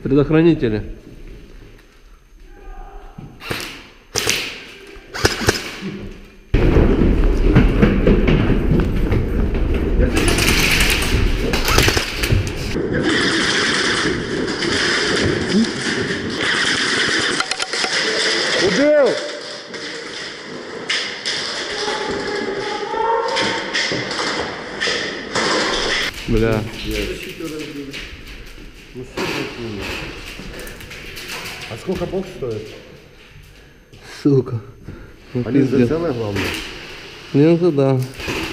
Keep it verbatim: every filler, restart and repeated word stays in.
Предохранители. Убил! Бля. Ну что такое? А сколько бокс стоит? Сука. Ну, Они пиздец. целое, главное. Не, ну да.